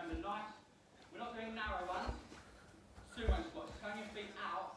Remember, nice. We're not doing narrow ones. Sumo squats. Turn your feet out